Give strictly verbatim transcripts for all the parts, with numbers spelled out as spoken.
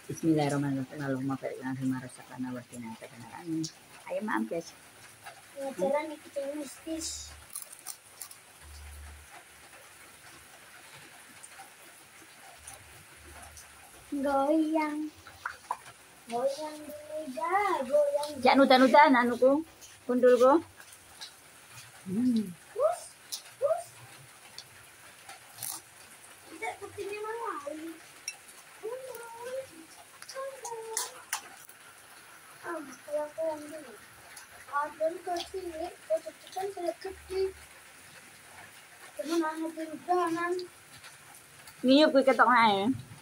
Bismillahirrahmanirrahim. Allahumma barik lana fima razaqtana wa qina adzabannar. Amin. Ayo maaf guys. Pelajaran kita mistis. Goyang. Goyang dulu dah, goyang. Jak nudan-nudan anuku. Kundulku. Hmm. Pus, pus. Tidak putihnya mana? Ah, kalau goyang dulu. Ada ke sini, kecepatan saya kecil. Cuman hanya di udahan. Ngiyup kuwi ketok ae.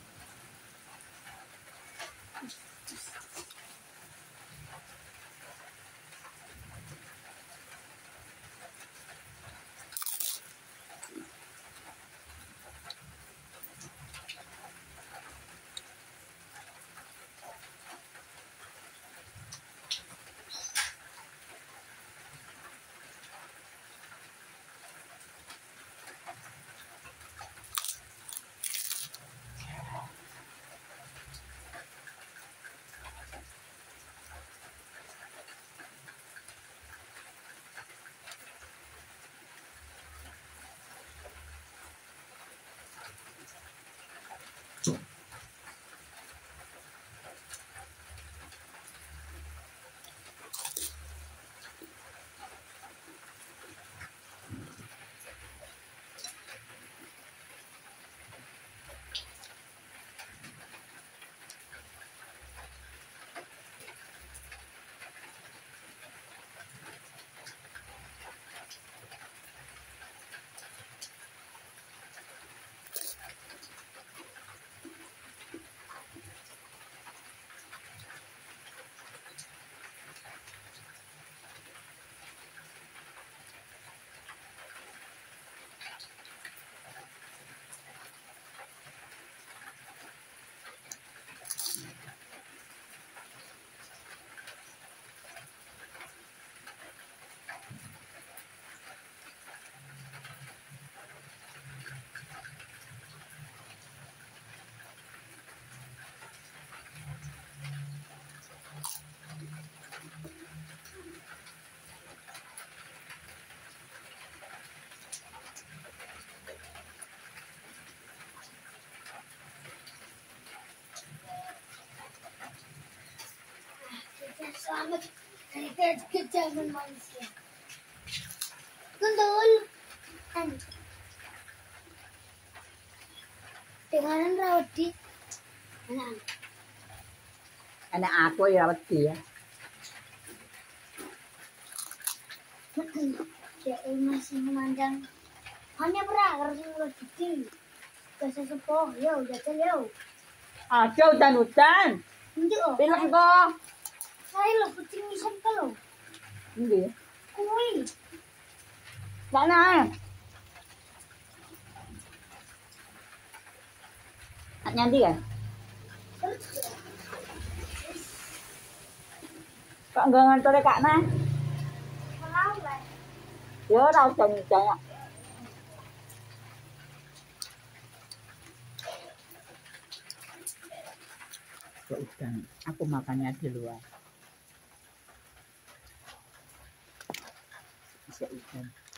Selamat dari kejaman manusia. Kundul. An. Dengan rawat di anak. Anak aku ya wedi ya. Dia masih memandang. Hanya berakar semua gede. Kasih sepoh, yo, jatuh yo. Aja udan-udan. Nanti oh. Pilek kok. Saya lo kucing misal kalau. Nggih. Kuwi. Mana? Nyanti ya? Kok enggak ngantore Kak Nah? Melawat. Ya ora udan-udan. Kok udan? Aku makannya di luar. Bisa udan.